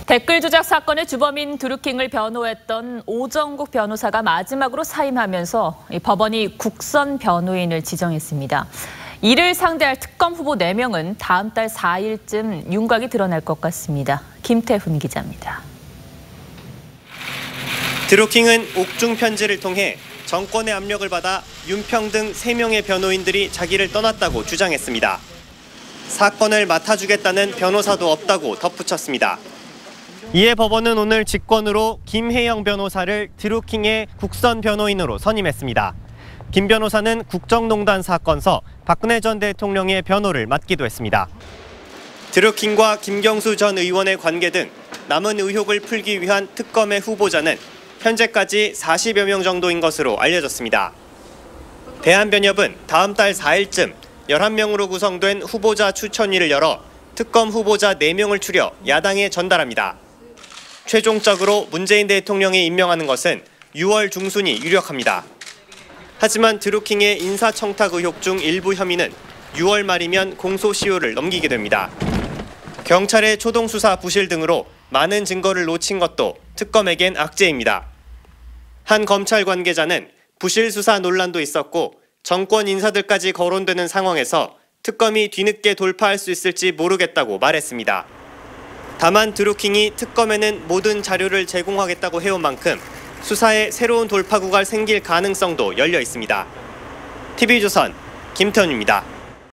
댓글 조작 사건의 주범인 드루킹을 변호했던 오정국 변호사가 마지막으로 사임하면서 법원이 국선 변호인을 지정했습니다. 이를 상대할 특검 후보 4명은 다음 달 4일쯤 윤곽이 드러날 것 같습니다. 김태훈 기자입니다. 드루킹은 옥중 편지를 통해 정권의 압력을 받아 윤평 등 3명의 변호인들이 자기를 떠났다고 주장했습니다. 사건을 맡아주겠다는 변호사도 없다고 덧붙였습니다. 이에 법원은 오늘 직권으로 김혜영 변호사를 드루킹의 국선 변호인으로 선임했습니다. 김 변호사는 국정농단 사건서 박근혜 전 대통령의 변호를 맡기도 했습니다. 드루킹과 김경수 전 의원의 관계 등 남은 의혹을 풀기 위한 특검의 후보자는 현재까지 40여 명 정도인 것으로 알려졌습니다. 대한변협은 다음 달 4일쯤 11명으로 구성된 후보자 추천위를 열어 특검 후보자 4명을 추려 야당에 전달합니다. 최종적으로 문재인 대통령이 임명하는 것은 6월 중순이 유력합니다. 하지만 드루킹의 인사청탁 의혹 중 일부 혐의는 6월 말이면 공소시효를 넘기게 됩니다. 경찰의 초동수사 부실 등으로 많은 증거를 놓친 것도 특검에겐 악재입니다. 한 검찰 관계자는 부실 수사 논란도 있었고 정권 인사들까지 거론되는 상황에서 특검이 뒤늦게 돌파할 수 있을지 모르겠다고 말했습니다. 다만 드루킹이 특검에는 모든 자료를 제공하겠다고 해온 만큼 수사에 새로운 돌파구가 생길 가능성도 열려 있습니다. TV조선 김태훈입니다.